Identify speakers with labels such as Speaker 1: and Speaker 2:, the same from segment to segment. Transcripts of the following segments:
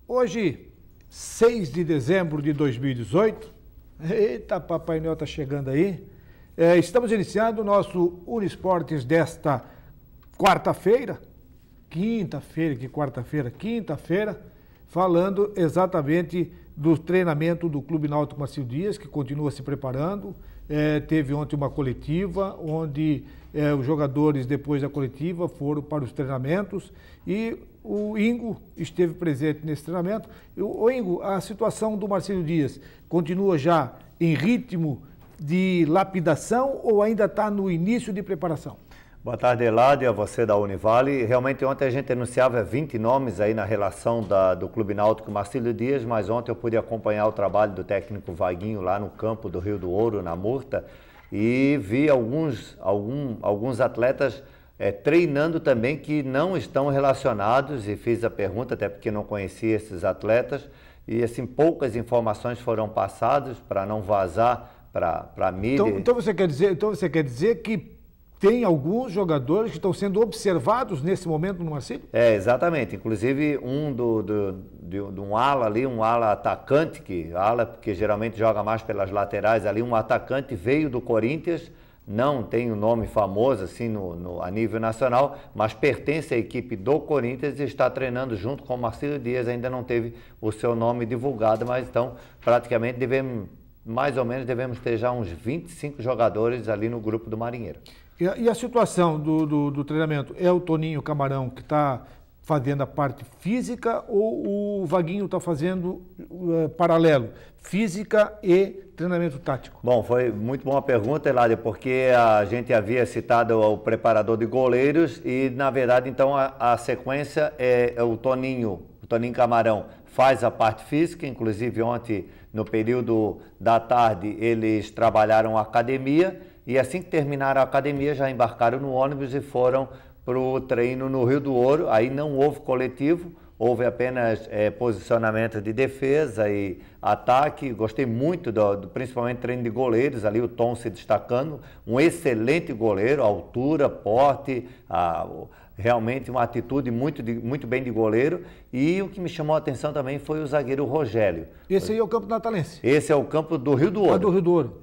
Speaker 1: Hoje, 6 de dezembro de 2018, eita, Papai Noel está chegando aí, estamos iniciando o nosso Uniesportes desta quarta-feira, quinta-feira, falando exatamente do treinamento do Clube Náutico Marcílio Dias, que continua se preparando. Teve ontem uma coletiva, onde os jogadores, depois da coletiva, foram para os treinamentos e o Ingo esteve presente nesse treinamento. O Ingo, a situação do Marcílio Dias continua já em ritmo de lapidação ou ainda está no início de preparação?
Speaker 2: Boa tarde, Eladio, a você da Univale. Realmente ontem a gente anunciava 20 nomes aí na relação do Clube Náutico Marcílio Dias, mas ontem eu pude acompanhar o trabalho do técnico Vaguinho lá no campo do Rio do Ouro, na Murta, e vi alguns atletas treinando também que não estão relacionados, e fiz a pergunta até porque não conhecia esses atletas, e assim poucas informações foram passadas para não vazar para a mídia.
Speaker 1: Então você quer dizer que tem alguns jogadores que estão sendo observados nesse momento no Marcílio?
Speaker 2: Exatamente. Inclusive de um ala ali, um ala atacante, porque geralmente joga mais pelas laterais ali, um atacante veio do Corinthians, não tem um nome famoso assim a nível nacional, mas pertence à equipe do Corinthians e está treinando junto com o Marcílio Dias, ainda não teve o seu nome divulgado, mas então praticamente mais ou menos devemos ter já uns 25 jogadores ali no grupo do Marinheiro.
Speaker 1: E a situação do treinamento? É o Toninho Camarão que está fazendo a parte física ou o Vaguinho está fazendo paralelo, física e treinamento tático?
Speaker 2: Bom, foi muito boa pergunta, Eladio, porque a gente havia citado o preparador de goleiros e, na verdade, então a sequência é o Toninho Camarão faz a parte física, inclusive ontem, no período da tarde, eles trabalharam a academia e assim que terminaram a academia já embarcaram no ônibus e foram para o treino no Rio do Ouro. Aí não houve coletivo, houve apenas posicionamento de defesa e ataque. Gostei muito, principalmente treino de goleiros, ali o Tom se destacando, um excelente goleiro, altura, porte, realmente uma atitude muito bem de goleiro. E o que me chamou a atenção também foi o zagueiro Rogélio.
Speaker 1: Esse aí é o campo natalense?
Speaker 2: Esse é o campo do Rio do Ouro.
Speaker 1: Do Rio do Ouro.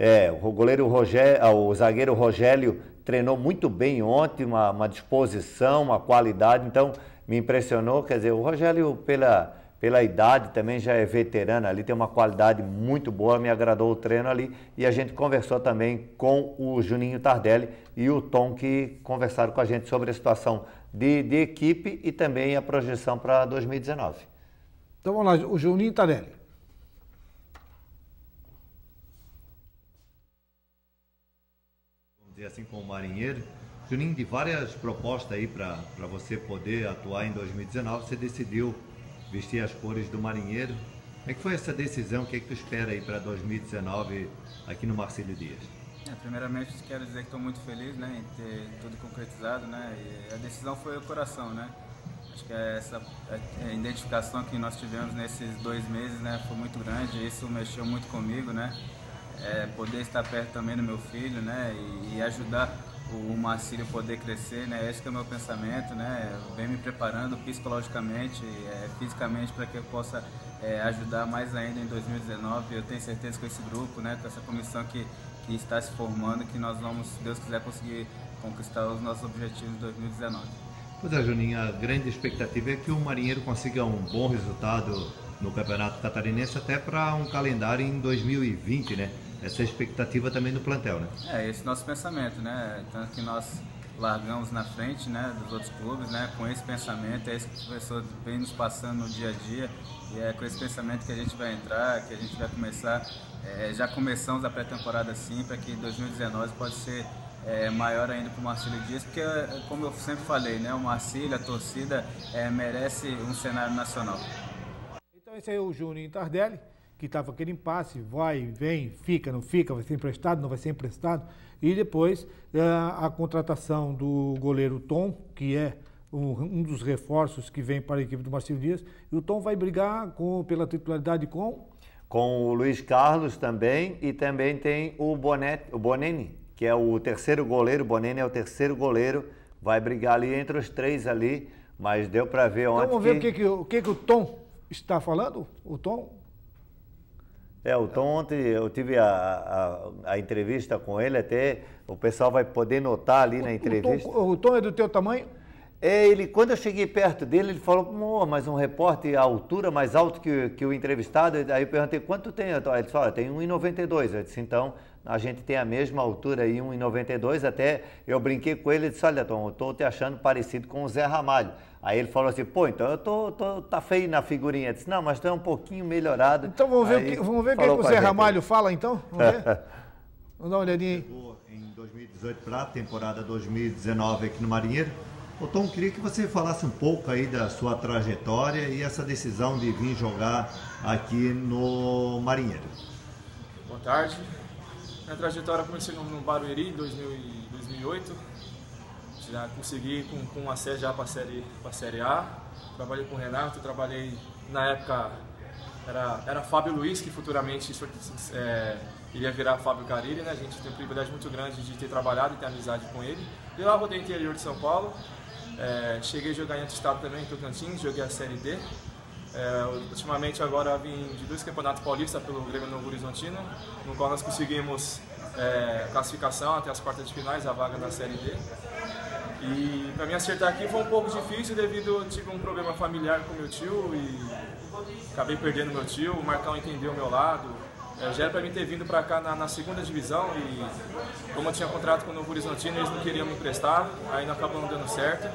Speaker 2: O zagueiro Rogélio treinou muito bem ontem, uma disposição, uma qualidade, então me impressionou. Quer dizer, o Rogélio, pela idade, também já é veterano ali, tem uma qualidade muito boa, me agradou o treino ali. E a gente conversou também com o Juninho Tardelli e o Tom, que conversaram com a gente sobre a situação de equipe e também a projeção para 2019.
Speaker 1: Então vamos lá, o Juninho Tardelli.
Speaker 2: Vamos dizer assim, com o Marinheiro. Juninho, de várias propostas aí para você poder atuar em 2019, você decidiu vestir as cores do Marinheiro. Como é que foi essa decisão? O que é que tu espera aí para 2019 aqui no Marcílio Dias?
Speaker 3: Primeiramente, quero dizer que estou muito feliz, né, em ter tudo concretizado, né, e a decisão foi o coração, né. Acho que essa identificação que nós tivemos nesses 2 meses, né, foi muito grande, isso mexeu muito comigo, né, poder estar perto também do meu filho, né, e ajudar o Marcílio poder crescer, né, esse que é o meu pensamento, né, vem me preparando psicologicamente, fisicamente, para que eu possa ajudar mais ainda em 2019. Eu tenho certeza que esse grupo, né, com essa comissão que está se formando, que nós vamos, se Deus quiser, conseguir conquistar os nossos objetivos em 2019.
Speaker 2: Pois é, Juninho, a grande expectativa é que o Marinheiro consiga um bom resultado no Campeonato Catarinense, até para um calendário em 2020, né? Essa é a expectativa também do plantel, né?
Speaker 3: Esse é o nosso pensamento, né? Tanto que nós largamos na frente, né, dos outros clubes, né, com esse pensamento, é isso que o professor vem nos passando no dia a dia, e é com esse pensamento que a gente vai entrar, que a gente vai começar, já começamos a pré-temporada assim, para que 2019 pode ser maior ainda para o Marcílio Dias, porque, como eu sempre falei, né, o Marcílio, a torcida, merece um cenário nacional.
Speaker 1: Então esse aí é o Juninho Tardelli, que estava aquele impasse, vai, vem, fica, não fica, vai ser emprestado, não vai ser emprestado. E depois a contratação do goleiro Tom, que é um dos reforços que vem para a equipe do Marcílio Dias. E o Tom vai brigar pela titularidade com
Speaker 2: o Luiz Carlos também, e também tem o Boneni, que é o terceiro goleiro. O Boneni é o terceiro goleiro, vai brigar ali entre os três ali, mas deu para ver ontem.
Speaker 1: Então vamos ver o que o Tom está falando, o Tom?
Speaker 2: O Tom ontem eu tive a entrevista com ele, até o pessoal vai poder notar ali na entrevista.
Speaker 1: O Tom é do teu tamanho?
Speaker 2: Quando eu cheguei perto dele, ele falou, mas um repórter à altura mais alto que o entrevistado, aí eu perguntei, quanto tem? Ele disse, olha, tem 1,92. Eu disse, então, a gente tem a mesma altura aí, 1,92, até eu brinquei com ele e disse, olha, Tom, eu tô te achando parecido com o Zé Ramalho. Aí ele falou assim, pô, então tá feio na figurinha. Eu disse, não, mas tu é um pouquinho melhorado.
Speaker 1: Então vamos ver o que o Zé Ramalho fala, então? Vamos ver? Vamos dar uma olhadinha aí.
Speaker 4: Chegou em 2018 para a temporada 2019 aqui no Marinheiro. Ô Tom, queria que você falasse um pouco aí da sua trajetória e essa decisão de vir jogar aqui no Marinheiro.
Speaker 5: Boa tarde. Minha trajetória comecei no Barueri em 2008. Já consegui com acesso já para a Série A. Trabalhei com o Renato, trabalhei na época, era Fábio Luiz, que futuramente iria virar Fábio Carilli, né? A gente tem um privilégio muito grande de ter trabalhado e ter amizade com ele. De lá rodei o interior de São Paulo, cheguei a jogar em outro estado também, em Tocantins, joguei a Série D. Ultimamente agora vim de 2 campeonatos paulistas pelo Grêmio Novo Horizontino, no qual nós conseguimos classificação até as quartas de finais, a vaga da Série D. E para mim acertar aqui foi um pouco difícil devido a tive um problema familiar com meu tio e acabei perdendo meu tio, o Marcão entendeu o meu lado. Já era para mim ter vindo para cá na segunda divisão e como eu tinha contrato com o Novo Horizontino, eles não queriam me emprestar, aí não acabou não dando certo.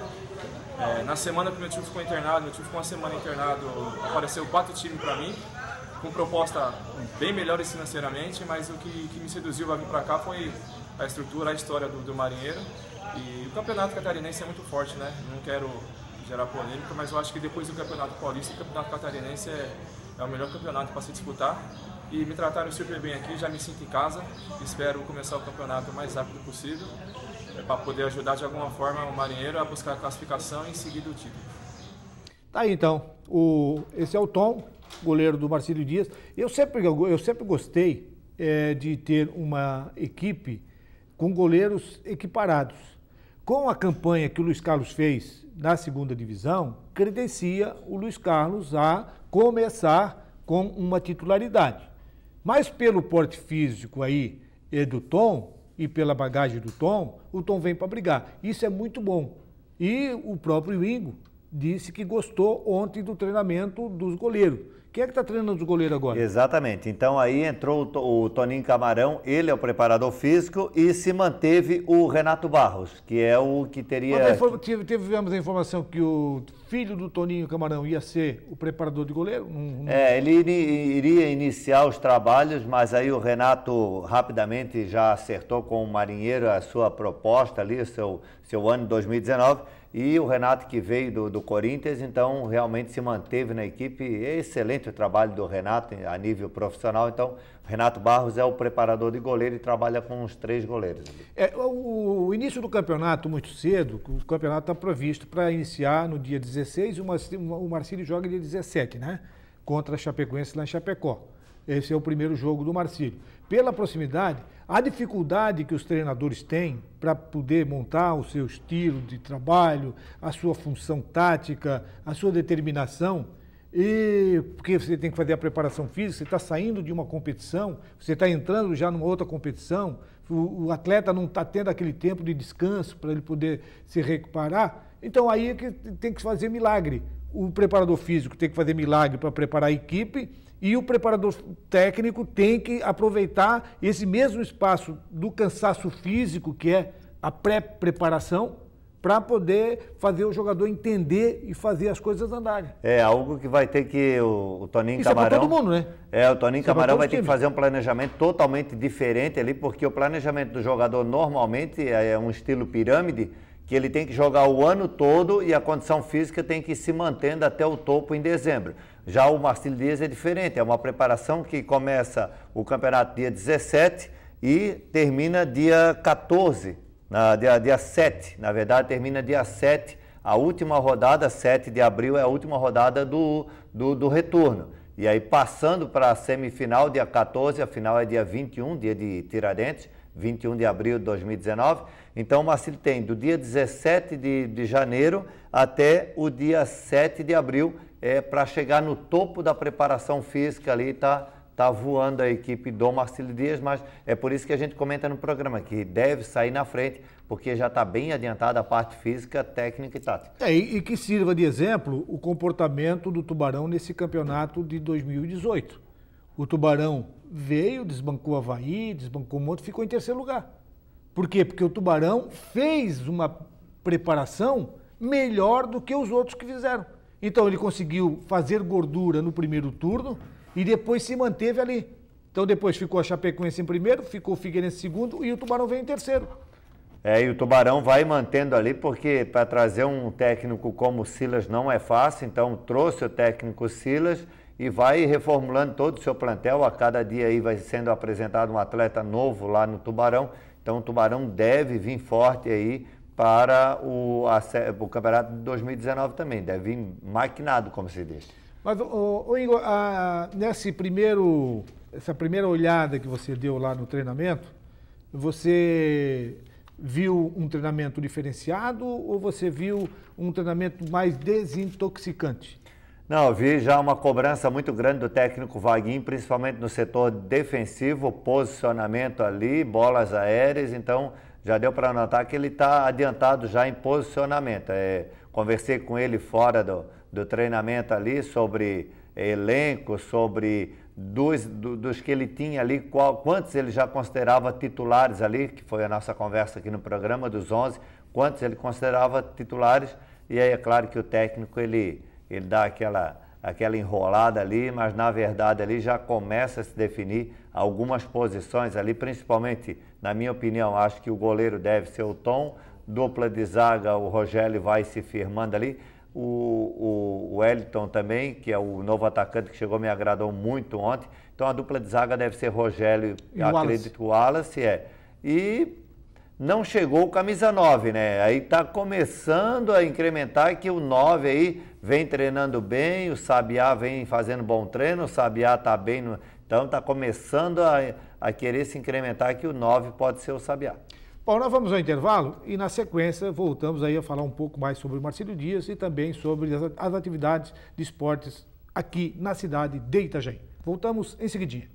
Speaker 5: Na semana que meu tio ficou internado, meu tio ficou uma semana internado, apareceu 4 times para mim, com proposta bem melhores financeiramente, mas o que me seduziu a vir para cá foi a estrutura, a história do Marinheiro. E o campeonato catarinense é muito forte, né? Não quero gerar polêmica, mas eu acho que depois do Campeonato Paulista, o Campeonato Catarinense é o melhor campeonato para se disputar. E me trataram super bem aqui, já me sinto em casa. Espero começar o campeonato o mais rápido possível, para poder ajudar de alguma forma o Marinheiro a buscar a classificação e em seguida o título.
Speaker 1: Tá aí então, esse é o Tom, goleiro do Marcílio Dias. Eu sempre gostei de ter uma equipe com goleiros equiparados. Com a campanha que o Luiz Carlos fez na segunda divisão, credencia o Luiz Carlos a começar com uma titularidade. Mas pelo porte físico aí do Tom e pela bagagem do Tom, o Tom vem para brigar. Isso é muito bom. E o próprio Ingo disse que gostou ontem do treinamento dos goleiros. Quem é que está treinando os goleiros agora?
Speaker 2: Exatamente. Então aí entrou o Toninho Camarão, ele é o preparador físico e se manteve o Renato Barros, que é o que teria...
Speaker 1: Tivemos a informação que o filho do Toninho Camarão ia ser o preparador de goleiro?
Speaker 2: Ele iria iniciar os trabalhos, mas aí o Renato rapidamente já acertou com o Marinheiro a sua proposta ali, seu ano de 2019. E o Renato que veio do Corinthians, então realmente se manteve na equipe. É excelente o trabalho do Renato a nível profissional. Então, o Renato Barros é o preparador de goleiro e trabalha com os 3 goleiros.
Speaker 1: O início do campeonato muito cedo, o campeonato está previsto para iniciar no dia 16, o Marcílio joga dia 17, né? Contra a Chapecoense lá em Chapecó. Esse é o primeiro jogo do Marcílio. Pela proximidade, a dificuldade que os treinadores têm para poder montar o seu estilo de trabalho, a sua função tática, a sua determinação, porque você tem que fazer a preparação física, você está saindo de uma competição, você está entrando já numa outra competição, o atleta não está tendo aquele tempo de descanso para ele poder se recuperar, então aí é que tem que fazer milagre. O preparador físico tem que fazer milagre para preparar a equipe, e o preparador técnico tem que aproveitar esse mesmo espaço do cansaço físico, que é a pré-preparação, para poder fazer o jogador entender e fazer as coisas andarem.
Speaker 2: É algo que vai ter que o Toninho
Speaker 1: Isso
Speaker 2: Camarão...
Speaker 1: é para todo mundo, né?
Speaker 2: O Toninho Camarão vai ter que fazer um planejamento totalmente diferente ali, porque o planejamento do jogador normalmente é um estilo pirâmide, que ele tem que jogar o ano todo e a condição física tem que ir se mantendo até o topo em dezembro. Já o Marcílio Dias é diferente, é uma preparação que começa o campeonato dia 17 e termina dia 14, dia 7, na verdade termina dia 7, a última rodada, 7 de abril, é a última rodada do retorno. E aí passando para a semifinal, dia 14, a final é dia 21, dia de Tiradentes, 21 de abril de 2019. Então o Marcílio tem do dia 17 de janeiro até o dia 7 de abril para chegar no topo da preparação física ali, tá voando a equipe do Marcílio Dias, mas é por isso que a gente comenta no programa que deve sair na frente, porque já está bem adiantada a parte física, técnica e tática.
Speaker 1: E que sirva de exemplo o comportamento do Tubarão nesse campeonato de 2018. O Tubarão veio, desbancou o Avaí, desbancou o Monte, ficou em terceiro lugar. Por quê? Porque o Tubarão fez uma preparação melhor do que os outros que fizeram. Então ele conseguiu fazer gordura no primeiro turno e depois se manteve ali. Então depois ficou a Chapecoense em primeiro, ficou o Figueirense em segundo e o Tubarão veio em terceiro.
Speaker 2: E o Tubarão vai mantendo ali, porque para trazer um técnico como o Silas não é fácil, então trouxe o técnico Silas e vai reformulando todo o seu plantel. A cada dia aí vai sendo apresentado um atleta novo lá no Tubarão. Então o Tubarão deve vir forte aí para o campeonato de 2019 também. Deve vir maquinado, como se diz.
Speaker 1: Mas, Igor, essa primeira olhada que você deu lá no treinamento, você viu um treinamento diferenciado ou você viu um treinamento mais desintoxicante?
Speaker 2: Não, eu vi já uma cobrança muito grande do técnico Vaguinho, principalmente no setor defensivo, posicionamento ali, bolas aéreas, então já deu para notar que ele está adiantado já em posicionamento. Conversei com ele fora do treinamento ali sobre elenco, sobre dos que ele tinha ali, quantos ele já considerava titulares ali, que foi a nossa conversa aqui no programa, dos 11, quantos ele considerava titulares, e aí é claro que o técnico ele dá aquela enrolada ali, mas na verdade ali já começa a se definir algumas posições ali, principalmente, na minha opinião, acho que o goleiro deve ser o Tom, dupla de zaga, o Rogério vai se firmando ali, o Wellington também, que é o novo atacante que chegou, me agradou muito ontem, então a dupla de zaga deve ser Rogério, e acredito o Wallace, e não chegou o camisa 9, né? Aí tá começando a incrementar que o 9 aí vem treinando bem, o Sabiá vem fazendo bom treino, o Sabiá tá bem, então tá começando a querer se incrementar que o 9 pode ser o Sabiá.
Speaker 1: Bom, nós vamos ao intervalo e na sequência voltamos aí a falar um pouco mais sobre o Marcílio Dias e também sobre as atividades de esportes aqui na cidade de Itajaí. Voltamos em seguidinha.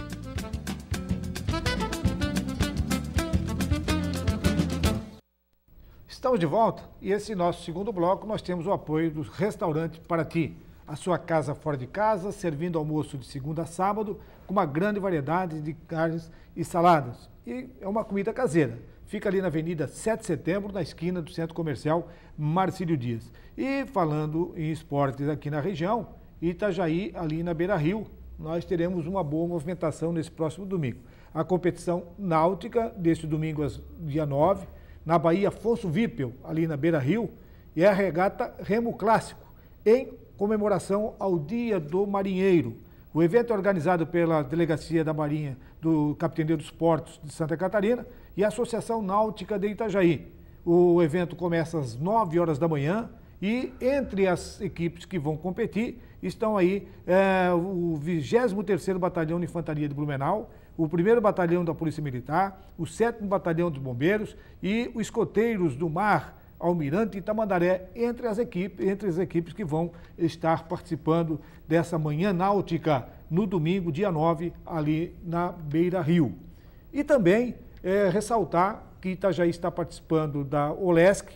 Speaker 1: Estamos de volta e esse nosso segundo bloco nós temos o apoio do Restaurante Paraty, a sua casa fora de casa, servindo almoço de segunda a sábado com uma grande variedade de carnes e saladas. E é uma comida caseira. Fica ali na Avenida 7 de Setembro, na esquina do Centro Comercial Marcílio Dias. E falando em esportes aqui na região, Itajaí, ali na Beira Rio, nós teremos uma boa movimentação nesse próximo domingo. A competição náutica deste domingo, dia 9, na Baía Afonso Wippel, ali na Beira Rio, e a regata Remo Clássico, em comemoração ao Dia do Marinheiro. O evento é organizado pela Delegacia da Marinha do Capitania dos Portos de Santa Catarina e a Associação Náutica de Itajaí. O evento começa às 9 horas da manhã e entre as equipes que vão competir estão aí o 23º Batalhão de Infantaria de Blumenau, o 1º Batalhão da Polícia Militar, o 7º Batalhão dos Bombeiros e os Escoteiros do Mar, Almirante e Tamandaré, entre as equipes que vão estar participando dessa manhã náutica no domingo, dia 9, ali na Beira Rio. E também ressaltar que Itajaí está participando da OLESC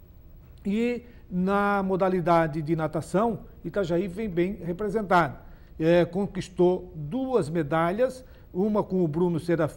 Speaker 1: e na modalidade de natação, Itajaí vem bem representado. Conquistou 2 medalhas, uma com o Bruno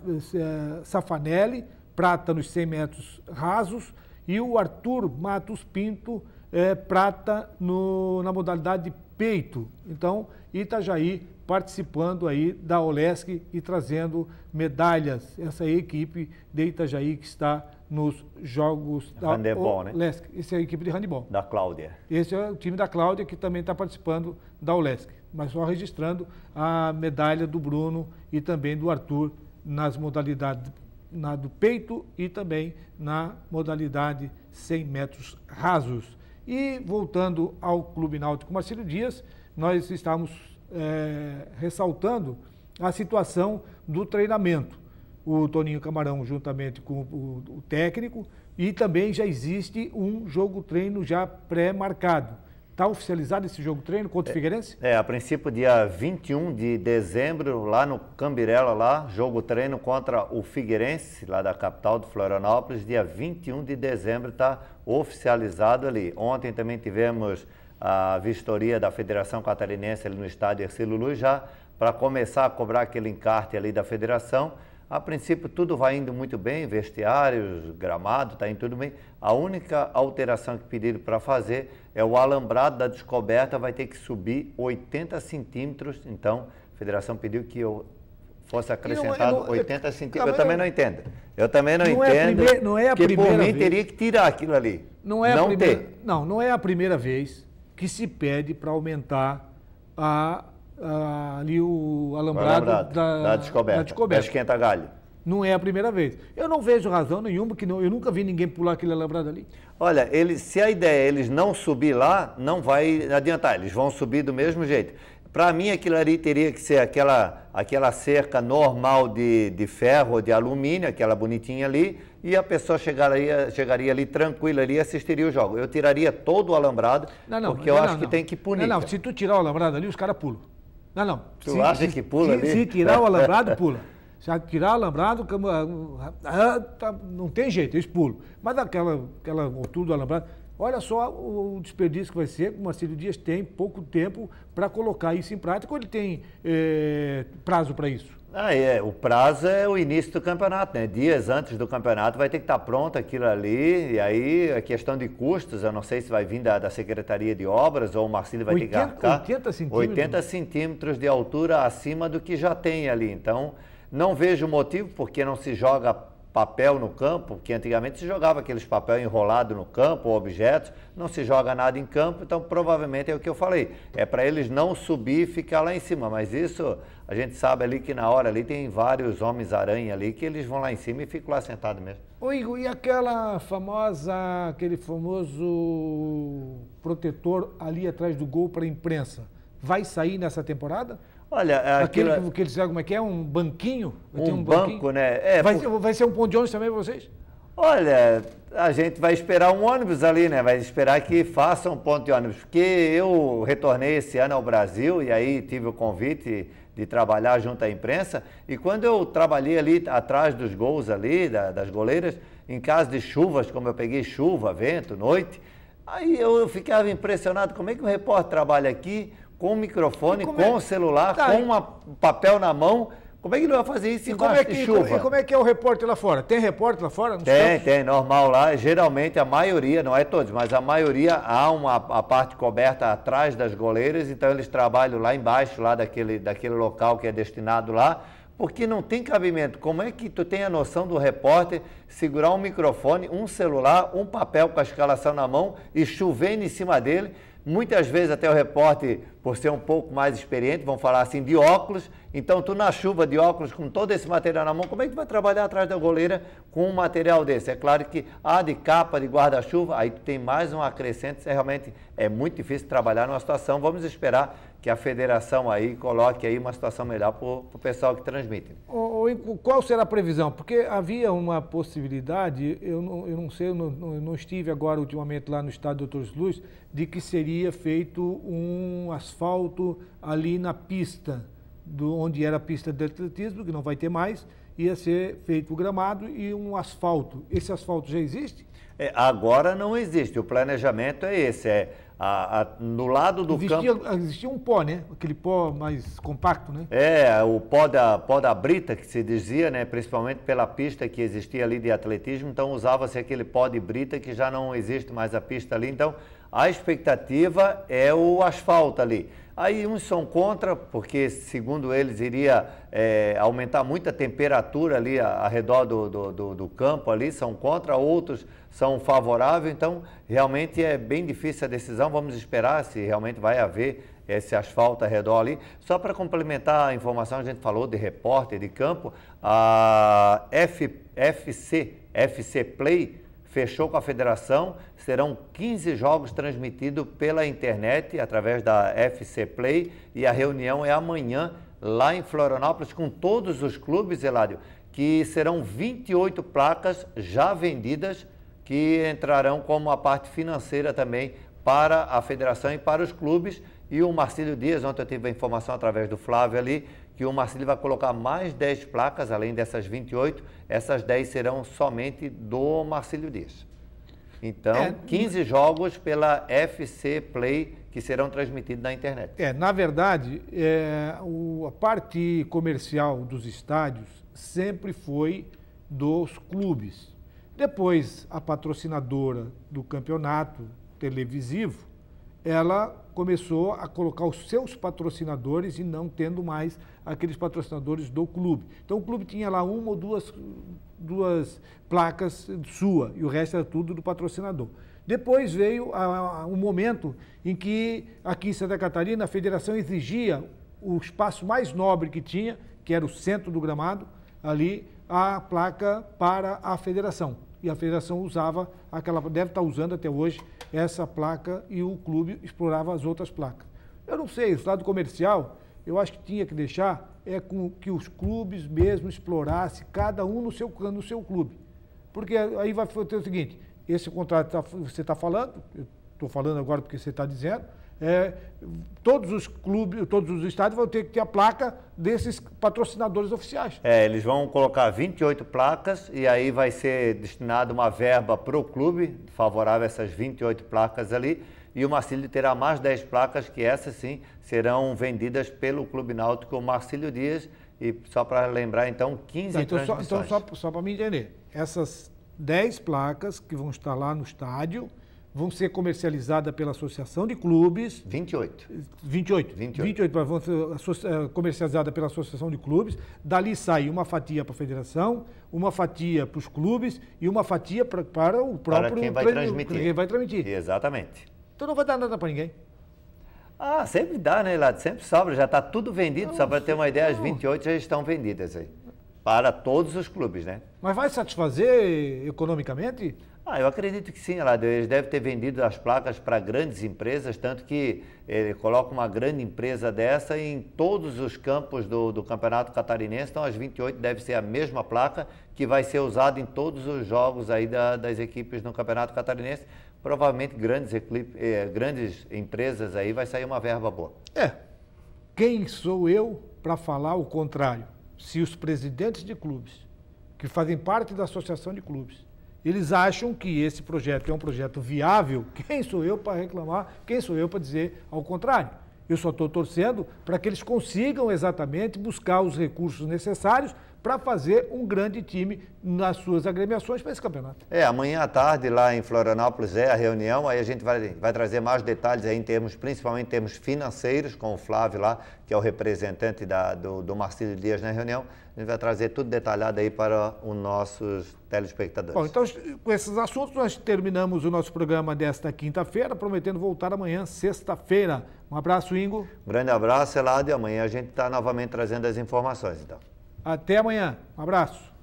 Speaker 1: Safanelli, prata nos 100 metros rasos, e o Arthur Matos Pinto, prata na modalidade de peito. Então, Itajaí participando aí da OLESC e trazendo medalhas. Essa é a equipe de Itajaí que está nos jogos da OLESC. Essa é a equipe de handebol.
Speaker 2: Da Cláudia.
Speaker 1: Esse é o time da Cláudia que também está participando da OLESC. Mas só registrando a medalha do Bruno e também do Arthur nas modalidades do peito e também na modalidade 100 metros rasos. E voltando ao Clube Náutico Marcílio Dias, nós estamos ressaltando a situação do treinamento. o Toninho Camarão juntamente com o técnico, e também já existe um jogo-treino já pré-marcado. Está oficializado esse jogo-treino contra o Figueirense?
Speaker 2: A princípio dia 21 de dezembro, lá no Cambirela, lá, jogo-treino contra o Figueirense, lá da capital de Florianópolis, dia 21 de dezembro está oficializado ali. Ontem também tivemos a vistoria da Federação Catarinense ali no estádio Hercílio Luz, já para começar a cobrar aquele encarte ali da federação. A princípio tudo vai indo muito bem, vestiários, gramado, está indo tudo bem. A única alteração que pediram para fazer é o alambrado da descoberta vai ter que subir 80 centímetros. Então, a federação pediu que eu fosse acrescentado 80 centímetros. Eu também não entendo. Eu também não entendo que por mim teria que tirar aquilo ali.
Speaker 1: Não é a primeira vez que se pede para aumentar ali o alambrado
Speaker 2: da descoberta. Da esquenta-galho.
Speaker 1: Não é a primeira vez. Eu não vejo razão nenhuma, que eu nunca vi ninguém pular aquele alambrado ali.
Speaker 2: Olha, se a ideia é eles não subir lá, não vai adiantar, eles vão subir do mesmo jeito. Para mim, aquilo ali teria que ser aquela cerca normal de ferro ou de alumínio, aquela bonitinha ali, e a pessoa chegaria ali tranquila ali e assistiria o jogo. Eu tiraria todo o alambrado, porque eu acho que tem que punir.
Speaker 1: Se tu tirar o alambrado ali, os caras pulam.
Speaker 2: Tu acha que pula ali?
Speaker 1: Se tirar o alambrado, pula. Se tirar o alambrado, não tem jeito, eles pulam. Mas aquela altura do alambrado, olha só o desperdício que vai ser, que o Marcílio Dias tem pouco tempo para colocar isso em prática, ou ele tem prazo para isso?
Speaker 2: O prazo é o início do campeonato, né? Dias antes do campeonato vai ter que estar pronto aquilo ali, e aí a questão de custos, eu não sei se vai vir da Secretaria de Obras ou o Marcílio vai ter que arcar. 80 centímetros de altura acima do que já tem ali, então não vejo motivo porque não se joga papel no campo, porque antigamente se jogava aqueles papel enrolado no campo, ou objetos, não se joga nada em campo, então provavelmente é o que eu falei, é para eles não subir e ficar lá em cima, mas isso a gente sabe ali que na hora ali tem vários homens-aranha ali que eles vão lá em cima e ficam lá sentados mesmo.
Speaker 1: Ô Igor, e aquele famoso protetor ali atrás do gol para a imprensa, vai sair nessa temporada?
Speaker 2: Olha,
Speaker 1: aquele que eles dizem como é que é? Um banquinho?
Speaker 2: Um banco, né?
Speaker 1: Vai ser um ponto de ônibus também para vocês?
Speaker 2: Olha, a gente vai esperar um ônibus ali, né? Vai esperar que faça um ponto de ônibus, porque eu retornei esse ano ao Brasil e aí tive o convite de trabalhar junto à imprensa, e quando eu trabalhei ali atrás dos gols ali, das goleiras, em caso de chuvas, como eu peguei chuva, vento, noite, aí eu ficava impressionado, como é que o repórter trabalha aqui com o microfone, com o celular, com um papel na mão, como é que ele vai fazer isso embaixo de chuva?
Speaker 1: E como é que é o repórter lá fora? Tem repórter lá fora?
Speaker 2: Tem, normal lá. Geralmente a maioria, não é todos, mas a maioria há a parte coberta atrás das goleiras, então eles trabalham lá embaixo, lá daquele local que é destinado lá, porque não tem cabimento. Como é que tu tem a noção do repórter segurar um microfone, um celular, um papel com a escalação na mão e chovendo em cima dele? Muitas vezes até o repórter, por ser um pouco mais experiente, vão falar assim, de óculos. Então, tu na chuva de óculos, com todo esse material na mão, como é que tu vai trabalhar atrás da goleira com um material desse? É claro que de capa, de guarda-chuva, aí tu tem mais um acrescente, realmente é muito difícil trabalhar numa situação. Vamos esperar que a federação aí coloque aí uma situação melhor para o pessoal que transmite.
Speaker 1: Qual será a previsão? Porque havia uma possibilidade, eu não sei, eu não estive agora ultimamente lá no estádio Doutor Luz, de que seria feito um asfalto ali na pista, onde era a pista de atletismo, que não vai ter mais, ia ser feito o gramado e um asfalto. Esse asfalto já existe?
Speaker 2: Agora não existe, o planejamento é esse, no lado do campo...
Speaker 1: Existia um pó, né? Aquele pó mais compacto, né?
Speaker 2: O pó da brita, que se dizia, né? Principalmente pela pista que existia ali de atletismo, então usava-se aquele pó de brita que já não existe mais a pista ali, então a expectativa é o asfalto ali. Aí uns são contra, porque segundo eles iria aumentar muito a temperatura ali ao redor do campo ali, são contra, outros são favoráveis, então realmente é bem difícil a decisão, vamos esperar se realmente vai haver esse asfalto ao redor ali. Só para complementar a informação, a gente falou de repórter de campo, a FC Play fechou com a federação, serão 15 jogos transmitidos pela internet, através da FC Play, e a reunião é amanhã, lá em Florianópolis, com todos os clubes, Eládio, que serão 28 placas já vendidas, que entrarão como a parte financeira também para a federação e para os clubes. E o Marcílio Dias, ontem eu tive a informação através do Flávio ali, que o Marcílio vai colocar mais 10 placas, além dessas 28, essas 10 serão somente do Marcílio Dias. Então, 15 jogos pela FC Play que serão transmitidos na internet.
Speaker 1: Na verdade, a parte comercial dos estádios sempre foi dos clubes. Depois, a patrocinadora do campeonato televisivo, ela começou a colocar os seus patrocinadores e não tendo mais aqueles patrocinadores do clube. Então, o clube tinha lá uma ou duas placas sua e o resto era tudo do patrocinador. Depois veio um momento em que, aqui em Santa Catarina, a federação exigia o espaço mais nobre que tinha, que era o centro do gramado, ali, a placa para a federação. E a federação usava aquela, deve estar usando até hoje, essa placa e o clube explorava as outras placas. Eu não sei, o lado comercial, eu acho que tinha que deixar com que os clubes mesmo explorassem, cada um no seu clube. Porque aí vai ter o seguinte, esse contrato você está falando, eu estou falando agora porque você está dizendo, todos os clubes, todos os estádios vão ter que ter a placa desses patrocinadores oficiais.
Speaker 2: Eles vão colocar 28 placas e aí vai ser destinada uma verba para o clube, favorável a essas 28 placas ali, e o Marcílio terá mais 10 placas, que essas sim serão vendidas pelo Clube Náutico Marcílio Dias, e só para lembrar, então, 15 transmissões.
Speaker 1: Então, só para me entender, essas 10 placas que vão estar lá no estádio, vão ser comercializadas pela Associação de Clubes.
Speaker 2: 28.
Speaker 1: 28 vão ser comercializadas pela Associação de Clubes. Dali sai uma fatia para a federação, uma fatia para os clubes e uma fatia para o próprio...
Speaker 2: Para quem vai transmitir.
Speaker 1: Quem vai transmitir.
Speaker 2: Exatamente.
Speaker 1: Então não vai dar nada para ninguém.
Speaker 2: Sempre dá, né, Lado? Sempre sobra. Já está tudo vendido. Só para ter uma ideia, as 28 já estão vendidas aí. Para todos os clubes, né?
Speaker 1: Mas vai satisfazer economicamente?
Speaker 2: Eu acredito que sim, Lado. Eles devem ter vendido as placas para grandes empresas, tanto que ele coloca uma grande empresa dessa em todos os campos do Campeonato Catarinense. Então, as 28 deve ser a mesma placa que vai ser usada em todos os jogos aí das equipes no Campeonato Catarinense. Provavelmente grandes empresas aí vai sair uma verba boa.
Speaker 1: Quem sou eu para falar o contrário? Se os presidentes de clubes, que fazem parte da associação de clubes, eles acham que esse projeto é um projeto viável, quem sou eu para reclamar, quem sou eu para dizer ao contrário? Eu só estou torcendo para que eles consigam exatamente buscar os recursos necessários para fazer um grande time nas suas agremiações para esse campeonato.
Speaker 2: Amanhã à tarde lá em Florianópolis a reunião, aí a gente vai trazer mais detalhes aí principalmente em termos financeiros, com o Flávio lá, que é o representante do Marcílio Dias na reunião. A gente vai trazer tudo detalhado aí para os nossos telespectadores.
Speaker 1: Bom, então com esses assuntos nós terminamos o nosso programa desta quinta-feira, prometendo voltar amanhã, sexta-feira. Um abraço, Ingo.
Speaker 2: Um grande abraço, Elado, e amanhã a gente está novamente trazendo as informações, então.
Speaker 1: Até amanhã. Um abraço.